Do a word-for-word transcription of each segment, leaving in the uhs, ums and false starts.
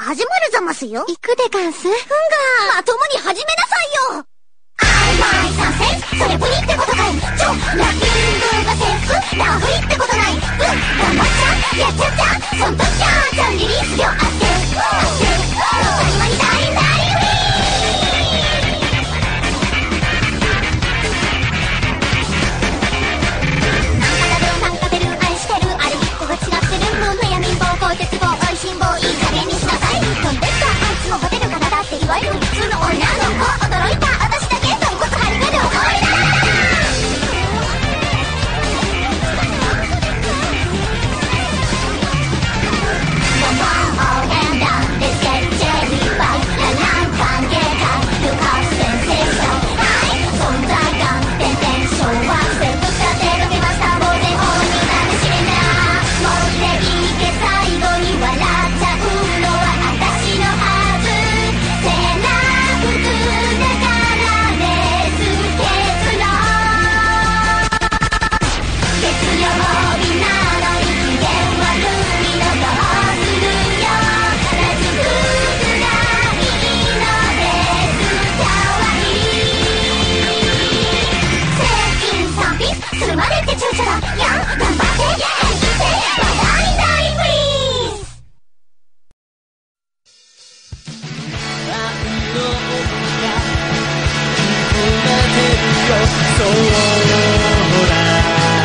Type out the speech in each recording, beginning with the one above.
始まるざますよ。 行くでガンス。ふんがまともに始めなさいよ。 曖昧さセンス、それプリってことかい。ちょ、ラッキングがセンス、ラフリってことない。ぶ、頑張っちゃ、やっちゃった、そんときゃちゃんリリース量あって、あって、当たり前に大なりウィー。なんかだる、なんか出る、愛してる、あれ一個が違ってる。もう悩みんぼう、こう絶望、おいしんぼう、いい加減にしなさい。飛んでったあいつのホテルからだっていわゆる普通の女の子。驚いた私だけ豚骨張り目で怒りだ。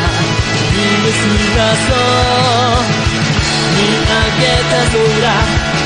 見上げた空